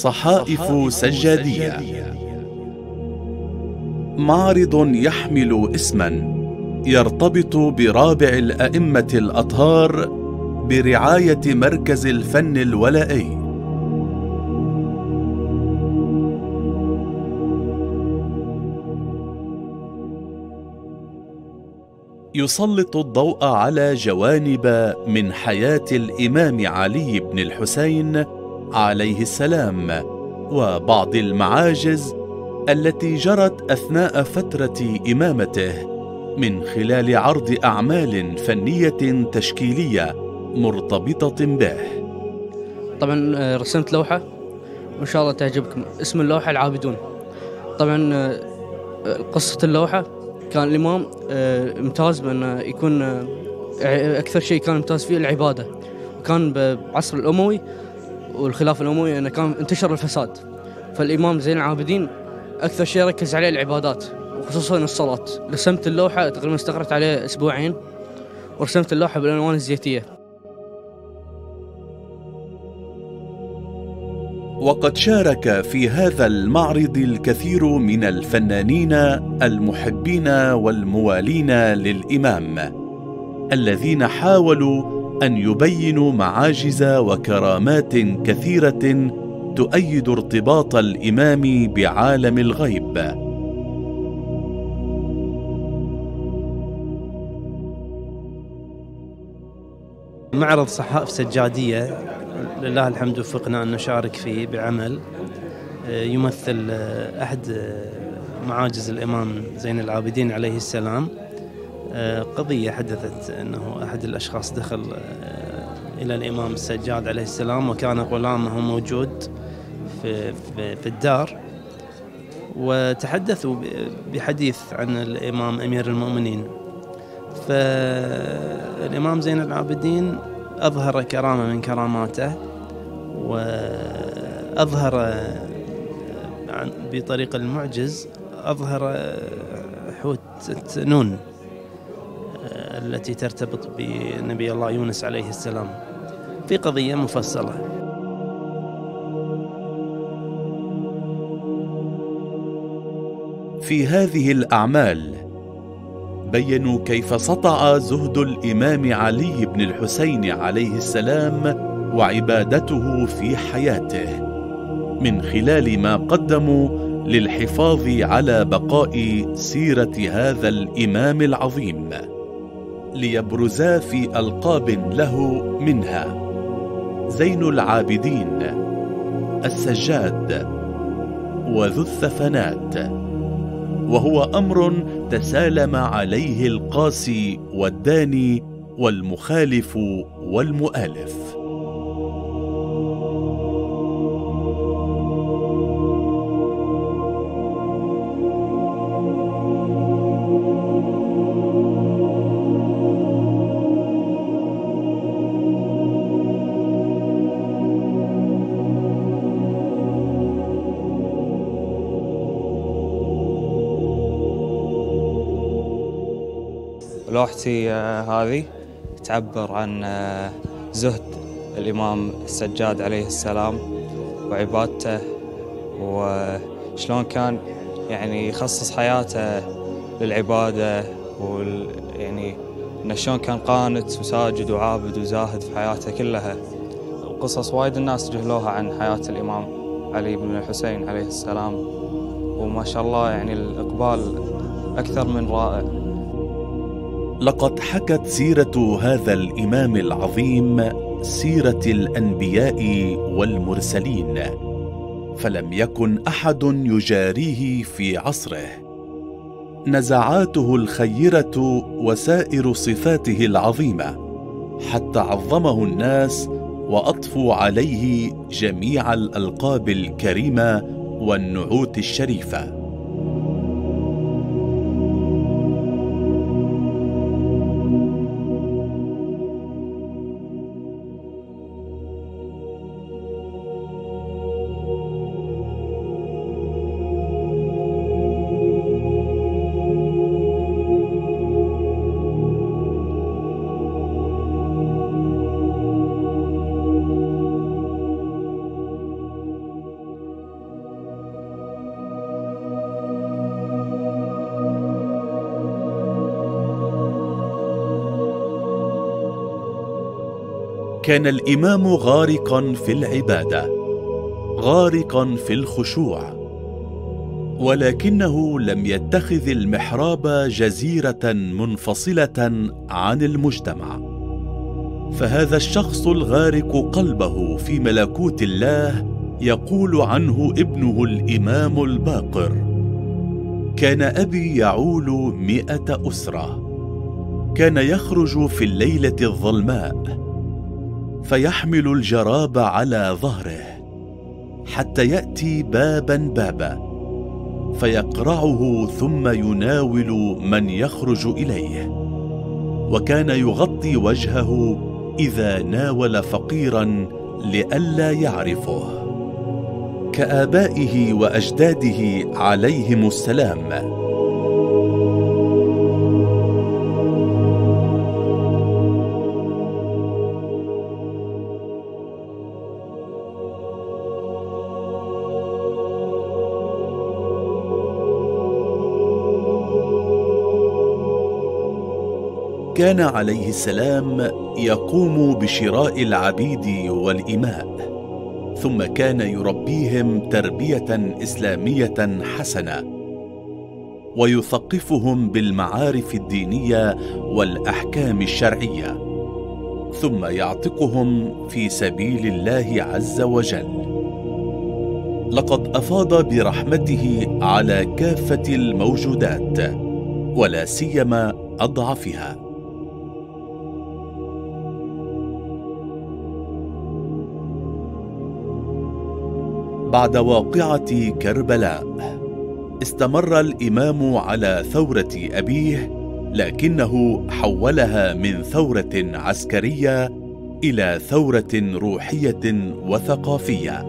صحائف سجادية، معرض يحمل اسما يرتبط برابع الأئمة الأطهار برعاية مركز الفن الولائي. يسلط الضوء على جوانب من حياة الإمام علي بن الحسين عليه السلام، وبعض المعاجز التي جرت أثناء فترة إمامته، من خلال عرض أعمال فنية تشكيلية مرتبطة به. طبعا رسمت لوحة وإن شاء الله تعجبكم، اسم اللوحة العابدون. طبعا قصة اللوحة كان الإمام ممتاز بأنه يكون أكثر شيء كان ممتاز فيه العبادة، وكان بعصر الأموي والخلافة الأموي أنه كان انتشر الفساد، فالإمام زين العابدين أكثر شيء ركز عليه العبادات وخصوصا الصلاة. رسمت اللوحة تقريبا استغرقت عليه أسبوعين، ورسمت اللوحة بالألوان الزيتية. وقد شارك في هذا المعرض الكثير من الفنانين المحبين والموالين للإمام، الذين حاولوا أن يبينوا معاجز وكرامات كثيرة تؤيد ارتباط الإمام بعالم الغيب. معرض صحائف سجادية لله الحمد وفقنا أن نشارك فيه بعمل يمثل أحد معاجز الإمام زين العابدين عليه السلام. قضية حدثت أنه أحد الأشخاص دخل إلى الإمام السجاد عليه السلام وكان غلامه موجود في الدار، وتحدثوا بحديث عن الإمام أمير المؤمنين. فالإمام زين العابدين أظهر كرامة من كراماته، وأظهر بطريق المعجز أظهر حوتة نون التي ترتبط بنبي الله يونس عليه السلام في قضية مفصلة. في هذه الأعمال بيّنوا كيف سطع زهد الإمام علي بن الحسين عليه السلام وعبادته في حياته، من خلال ما قدموا للحفاظ على بقاء سيرة هذا الإمام العظيم، ليبرزا في ألقاب له منها زين العابدين، السجاد، وذو الثفنات، وهو أمر تسالم عليه القاسي والداني والمخالف والمؤالف. لوحتي هذه تعبر عن زهد الإمام السجاد عليه السلام وعبادته، وشلون كان يعني يخصص حياته للعبادة، يعني إنه شلون كان قانت وساجد وعابد وزاهد في حياته كلها. قصص وايد الناس جهلوها عن حياة الإمام علي بن الحسين عليه السلام، وما شاء الله يعني الإقبال أكثر من رائع. لقد حكت سيرة هذا الإمام العظيم سيرة الأنبياء والمرسلين، فلم يكن أحد يجاريه في عصره. نزعاته الخيرة وسائر صفاته العظيمة حتى عظمه الناس وأضفوا عليه جميع الألقاب الكريمة والنعوت الشريفة. كان الإمام غارقا في العبادة، غارقا في الخشوع، ولكنه لم يتخذ المحراب جزيرة منفصلة عن المجتمع. فهذا الشخص الغارق قلبه في ملكوت الله يقول عنه ابنه الإمام الباقر: كان أبي يعول 100 أسرة، كان يخرج في الليلة الظلماء فيحمل الجراب على ظهره حتى يأتي بابا بابا فيقرعه ثم يناول من يخرج إليه، وكان يغطي وجهه إذا ناول فقيرا لئلا يعرفه، كآبائه وأجداده عليهم السلام. كان عليه السلام يقوم بشراء العبيد والإماء، ثم كان يربيهم تربية إسلامية حسنة، ويثقفهم بالمعارف الدينية والأحكام الشرعية، ثم يعتقهم في سبيل الله عز وجل. لقد أفاض برحمته على كافة الموجودات، ولا سيما أضعفها. بعد واقعة كربلاء استمر الإمام على ثورة أبيه، لكنه حولها من ثورة عسكرية إلى ثورة روحية وثقافية.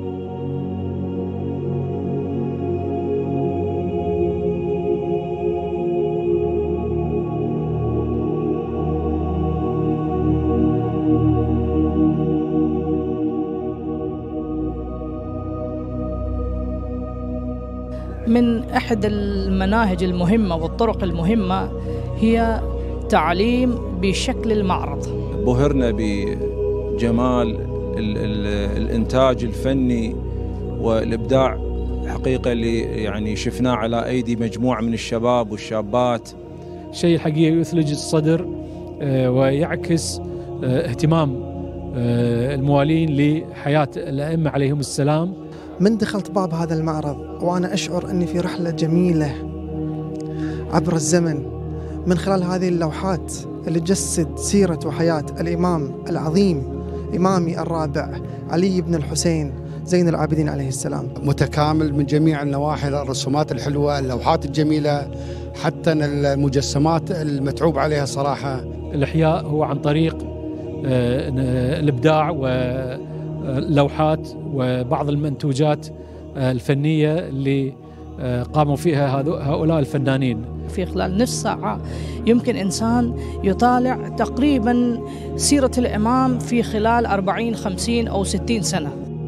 من أحد المناهج المهمة والطرق المهمة هي تعليم بشكل المعرض. بهرنا بجمال الإنتاج الفني والإبداع حقيقة اللي يعني شفناه على أيدي مجموعة من الشباب والشابات. شيء حقيقي يثلج الصدر ويعكس اهتمام الموالين لحياة الأئمة عليهم السلام. من دخلت باب هذا المعرض وأنا أشعر أني في رحلة جميلة عبر الزمن من خلال هذه اللوحات اللي تجسد سيرة وحياة الإمام العظيم إمامي الرابع علي بن الحسين زين العابدين عليه السلام. متكامل من جميع النواحي، الرسومات الحلوة، اللوحات الجميلة، حتى المجسمات المتعوب عليها صراحة. الإحياء هو عن طريق الإبداع واللوحات وبعض المنتوجات الفنية اللي قاموا فيها هؤلاء الفنانين. في خلال نصف ساعة يمكن إنسان يطالع تقريبا سيرة الإمام في خلال 40 50 أو 60 سنة.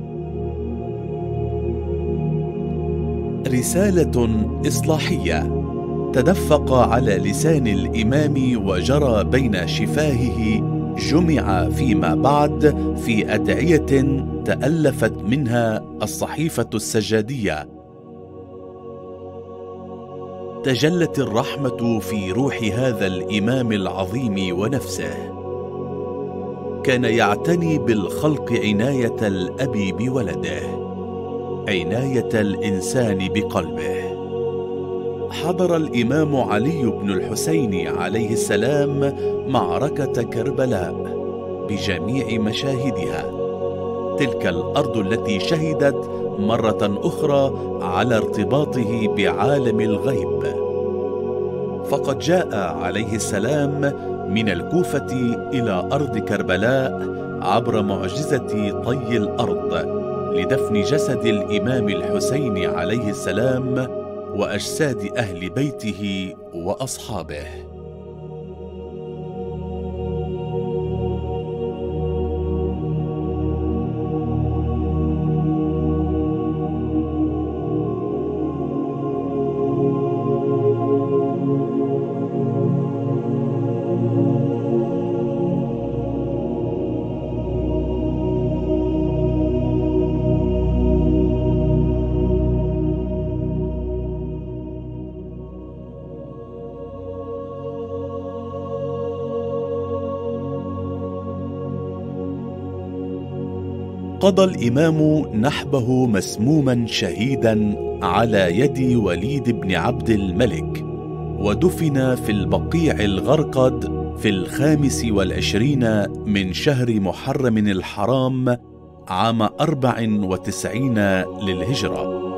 رسالة إصلاحية تدفق على لسان الإمام وجرى بين شفاهه، جمع فيما بعد في أدعية تألفت منها الصحيفة السجادية. تجلت الرحمة في روح هذا الإمام العظيم ونفسه. كان يعتني بالخلق عناية الأب بولده، عناية الإنسان بقلبه. حضر الإمام علي بن الحسين عليه السلام معركة كربلاء بجميع مشاهدها، تلك الأرض التي شهدت مرة أخرى على ارتباطه بعالم الغيب. فقد جاء عليه السلام من الكوفة إلى أرض كربلاء عبر معجزة طي الأرض لدفن جسد الإمام الحسين عليه السلام وأجساد أهل بيته وأصحابه. قضى الإمام نحبه مسموما شهيدا على يد وليد بن عبد الملك، ودفن في البقيع الغرقد في 25 من شهر محرم الحرام عام 94 للهجرة.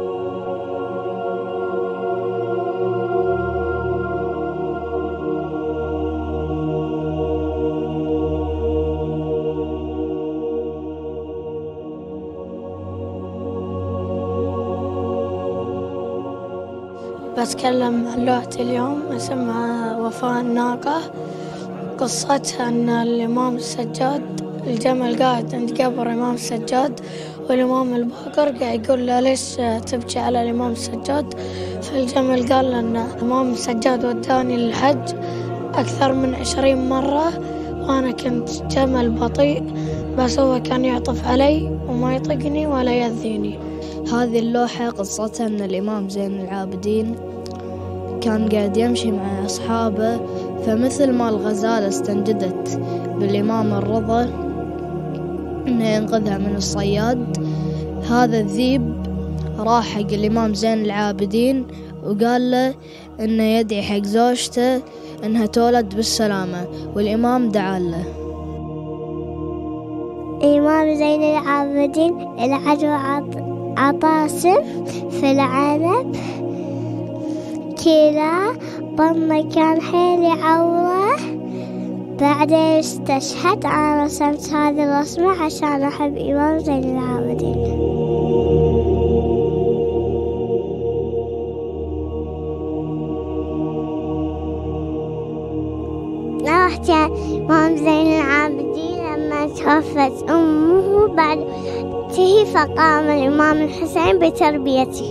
بتكلم عن لوحة اليوم اسمها وفاء الناقة. قصتها أن الإمام السجاد، الجمل قاعد عند قبر الإمام السجاد، والإمام الباقر قاعد يقول له ليش تبكي على الإمام السجاد؟ فالجمل قال له أن الإمام السجاد وداني للحج أكثر من 20 مرة وأنا كنت جمل بطيء، بس هو كان يعطف علي وما يطقني ولا يأذيني. هذه اللوحة قصتها أن الإمام زين العابدين كان قاعد يمشي مع أصحابه، فمثل ما الغزالة استنجدت بالإمام الرضا إنه ينقذها من الصياد، هذا الذيب راح حق الإمام زين العابدين وقال له إنه يدعي حق زوجته إنها تولد بالسلامة، والإمام دعا له. الإمام زين العابدين العجوة عطاسم في العنب، كلا بطنه كان حيل عوره، بعدين استشهد. أنا رسمت هذه الرسمة عشان أحب إمام زين العابدين. رحت إمام زين العابدين لما توفت أمه بعد فقام الإمام الحسين بتربيته.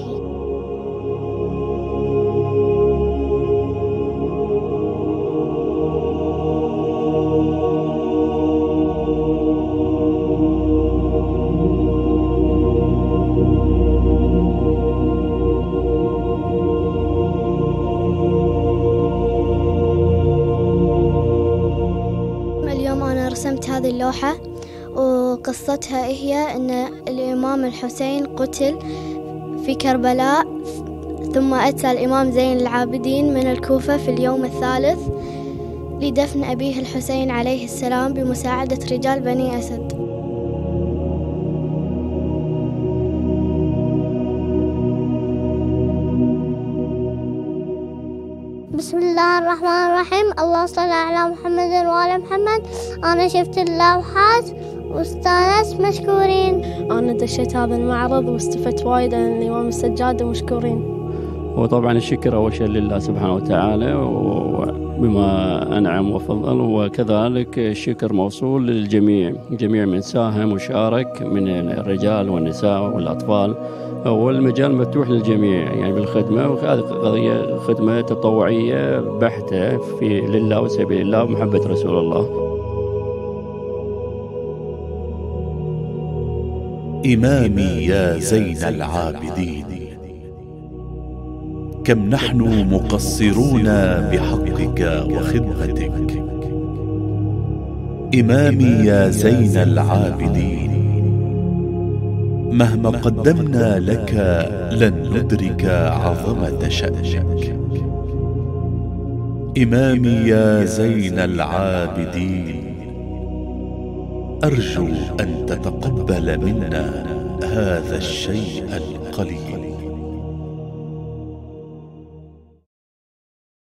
اليوم أنا رسمت هذه اللوحة وقصتها هي أن الإمام الحسين قتل في كربلاء، ثم أتى الإمام زين العابدين من الكوفة في اليوم الثالث لدفن أبيه الحسين عليه السلام بمساعدة رجال بني أسد. بسم الله الرحمن الرحيم. الله صل على محمد وآل محمد. أنا شفت اللوحات واستانست، مشكورين. أنا دشيت هذا المعرض واستفدت وايد عن الإمام السجاد ومشكورين. وطبعا الشكر أول شيء لله سبحانه وتعالى بما أنعم وفضل، وكذلك الشكر موصول للجميع، جميع من ساهم وشارك من الرجال والنساء والأطفال، والمجال مفتوح للجميع يعني بالخدمة، وهذه قضية خدمة تطوعية بحتة في لله وسبيل الله ومحبة رسول الله. إمامي يا زين العابدين، كم نحن مقصرون بحقك وخدمتك. إمامي يا زين العابدين، مهما قدمنا لك لن ندرك عظمة شأنك. إمامي يا زين العابدين، أرجو أن تتقبل منا هذا الشيء القليل.